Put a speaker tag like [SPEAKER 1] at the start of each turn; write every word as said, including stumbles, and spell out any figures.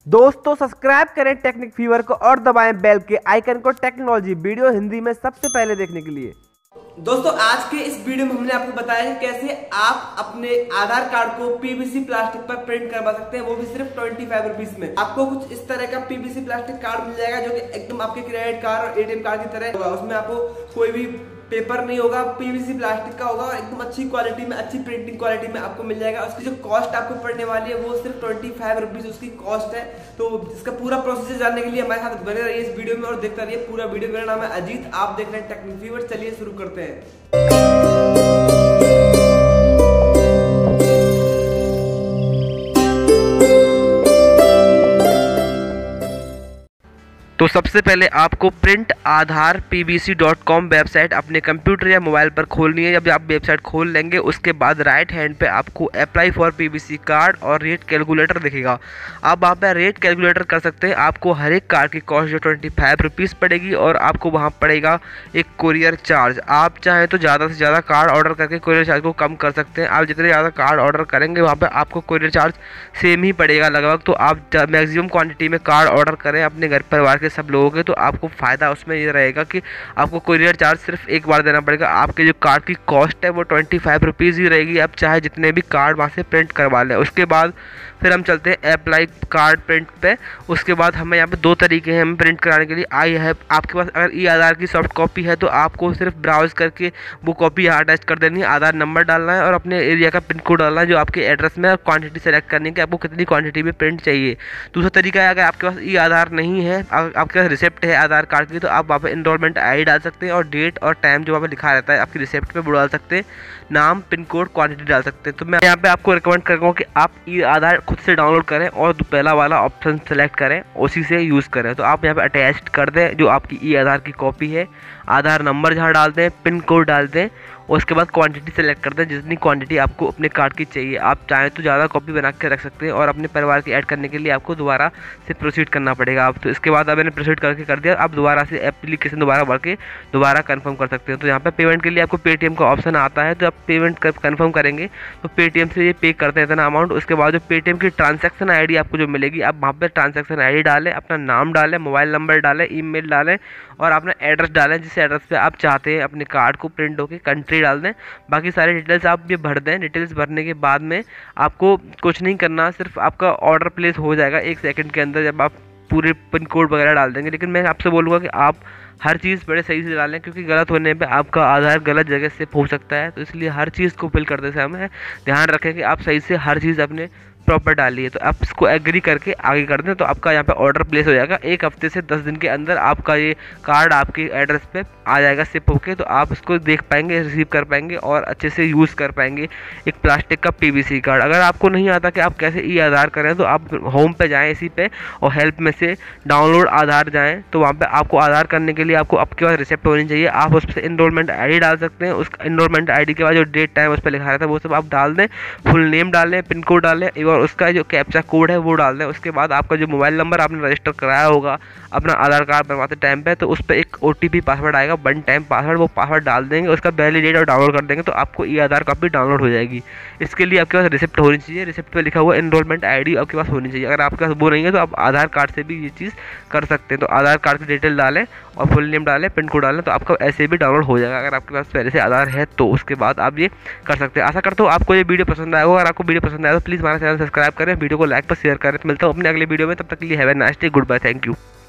[SPEAKER 1] दोस्तों सब्सक्राइब करें technique fever को और दबाएं बेल के आइकन को टेक्नोलॉजी वीडियो हिंदी में सबसे पहले देखने के लिए। दोस्तों आज के इस वीडियो में हमने आपको बताया है कैसे आप अपने आधार कार्ड को पीवीसी प्लास्टिक पर प्रिंट करवा सकते हैं, वो भी सिर्फ ट्वेंटी फाइव रुपीज में। आपको कुछ इस तरह का पीवीसी प्लास्टिक कार्ड मिल जाएगा जो कि एकदम आपके क्रेडिट कार्ड और एटीएम कार्ड की तरह होगा। उसमें आपको कोई भी पेपर नहीं होगा, पीवीसी प्लास्टिक का होगा और एकदम अच्छी क्वालिटी में, अच्छी प्रिंटिंग क्वालिटी में आपको मिल जाएगा। उसकी जो कॉस्ट आपको पड़ने वाली है वो सिर्फ ट्वेंटी फाइव रुपीज उसकी कॉस्ट है। तो इसका पूरा प्रोसेस जानने के लिए हमारे साथ बने रहिए इस वीडियो में और देखते रहिए पूरा वीडियो। मेरा नाम है अजीत, आप देख रहे हैं टेक्निक फीवर। चलिए शुरू करते हैं। तो सबसे पहले आपको print Aadhaar PVC dot com website अपने कंप्यूटर या मोबाइल पर खोलनी है। जब आप वेबसाइट खोल लेंगे उसके बाद राइट हैंड पे आपको अप्लाई फॉर पीवीसी कार्ड और रेट कैलकुलेटर दिखेगा। आप वहाँ पे रेट कैलकुलेटर कर सकते हैं। आपको हर एक कार्ड की कॉस्ट जो ट्वेंटी फाइव रुपीज़ पड़ेगी और आपको वहाँ पड़ेगा एक कोरियर चार्ज। आप चाहें तो ज़्यादा से ज़्यादा कार्ड ऑर्डर करके कोरियर चार्ज को कम कर सकते हैं। आप जितने ज़्यादा कार्ड ऑर्डर करेंगे वहाँ पर आपको कोरियर चार्ज सेम ही पड़ेगा लगभग। तो आप मैक्सिमम क्वान्टिटी में कार्ड ऑर्डर करें अपने घर परिवार के सब लोगों के, तो आपको फ़ायदा उसमें ये रहेगा कि आपको कोरियर चार्ज सिर्फ एक बार देना पड़ेगा। आपके जो कार्ड की कॉस्ट है वो ट्वेंटी फाइव रुपीज़ ही रहेगी। आप चाहे जितने भी कार्ड वहाँ से प्रिंट करवा लें। उसके बाद फिर हम चलते हैं अप्लाई कार्ड प्रिंट पे। उसके बाद हमें यहाँ पे दो तरीके हैं हमें प्रिंट कराने के लिए। आई है आपके पास अगर ई आधार की सॉफ्ट कॉपी है तो आपको सिर्फ ब्राउज करके वो कॉपी यहाँ अटैच कर देनी है। आधार नंबर डालना है और अपने एरिया का पिन कोड डालना है जो आपके एड्रेस में, और क्वांटिटी सेलेक्ट करनी है कि आपको कितनी क्वांटिटी में प्रिंट चाहिए। दूसरा तरीका है अगर आपके पास ई आधार नहीं है, आपके पास रिसिप्ट है आधार कार्ड की, तो आप वहाँ पर इनरोलमेंट आई डाल सकते हैं और डेट और टाइम जो वहाँ पर लिखा रहता है आपकी रिसिप्ट पे वो डाल सकते हैं। नाम, पिन कोड, क्वांटिटी डाल सकते हैं। तो मैं यहाँ पे आपको रिकमेंड करूँगा कि आप ई आधार खुद से डाउनलोड करें और पहला वाला ऑप्शन सेलेक्ट करें, उसी से यूज़ करें। तो आप यहाँ पे अटैच कर दें जो आपकी ई आधार की कॉपी है, आधार नंबर जहाँ डाल दें, पिन कोड डाल दें, उसके बाद क्वांटिटी सेलेक्ट कर दें जितनी क्वांटिटी आपको अपने कार्ड की चाहिए। आप चाहें तो ज़्यादा कॉपी बना के रख सकते हैं और अपने परिवार की ऐड करने के लिए आपको दोबारा से प्रोसीड करना पड़ेगा। आप तो इसके बाद अब मैंने प्रोसीड करके कर दिया, आप दोबारा से एप्लीकेशन दोबारा भर के दोबारा कन्फर्म कर सकते हैं। तो यहाँ पर पेमेंट के लिए आपको पेटीएम का ऑप्शन आता है। तो आप पेमेंट कन्फर्म करेंगे तो पेटीएम से ये पे करते हैं इतना अमाउंट। उसके बाद जो पेटीएम की ट्रांजैक्शन आईडी आपको जो मिलेगी, आप वहाँ पर ट्रांजैक्शन आईडी डालें, अपना नाम डालें, मोबाइल नंबर डालें, ईमेल डालें और अपना एड्रेस डालें जिस एड्रेस पे आप चाहते हैं अपने कार्ड को प्रिंट होकर, कंट्री डाल दें। बाकी सारी डिटेल्स आप ये भर दें। डिटेल्स भरने के बाद में आपको कुछ नहीं करना, सिर्फ आपका ऑर्डर प्लेस हो जाएगा एक सेकंड के अंदर जब आप पूरे पिन कोड वगैरह डाल देंगे। लेकिन मैं आपसे बोलूँगा कि आप हर चीज़ बड़े सही से डालें, क्योंकि गलत होने पे आपका आधार गलत जगह से हो सकता है। तो इसलिए हर चीज़ को फिल करते समय ध्यान रखें कि आप सही से हर चीज़ अपने प्रॉपर डालिए। तो आप इसको एग्री करके आगे कर दें तो आपका यहाँ पे ऑर्डर प्लेस हो जाएगा। एक हफ्ते से दस दिन के अंदर आपका ये कार्ड आपके एड्रेस पे आ जाएगा शिप होके। तो आप इसको देख पाएंगे, रिसीव कर पाएंगे और अच्छे से यूज़ कर पाएंगे एक प्लास्टिक का पीवीसी कार्ड। अगर आपको नहीं आता कि आप कैसे ई आधार करें तो आप होम पे जाएँ इसी पे और हेल्प में से डाउनलोड आधार जाएँ। तो वहाँ पर आपको आधार करने के लिए आपको आपके पास रिसिप्ट होनी चाहिए। आप उस पर इनरोलमेंट आई डी डाल सकते हैं। उस इनरोलमेंट आई डी के बाद जो डेट टाइम उस पर लिखा रहता है वो सब आप डाल दें, फुल नेम डालें, पिन कोड डालें और उसका जो कैप्चा कोड है वो डाल दें। उसके बाद आपका जो मोबाइल नंबर आपने रजिस्टर कराया होगा अपना आधार कार्ड बनवाते टाइम पे, तो उस पर एक ओटीपी पासवर्ड आएगा, वन टाइम पासवर्ड, वो पासवर्ड डाल देंगे, उसका वैलिडेट और डाउनलोड कर देंगे तो आपको ई आधार कॉपी डाउनलोड हो जाएगी। इसके लिए आपके पास रिसिप्ट होनी चाहिए। रिसिप्ट पे लिखा हुआ एनरोलमेंट आईडी आपके पास होनी चाहिए। अगर आपके पास वो नहीं है तो आप आधार कार्ड से भी ये चीज़ कर सकते हैं। तो आधार कार्ड की डिटेल डालें और फुल नेम डालें, पिन कोड डालें, तो आपका ऐसे भी डाउनलोड हो जाएगा। अगर आपके पास पहले से आधार है तो उसके बाद आप ये कर सकते हैं। आशा करता हूँ आपको ये वीडियो पसंद आएगा। अगर आपको वीडियो पसंद आया तो प्लीज़ हमारा चैनल सब्सक्राइब करें, वीडियो को लाइक पर शेयर करें। तो मिलता हूँ अपने अगले वीडियो में, तब तक के लिए have a nice day, good bye, thank you.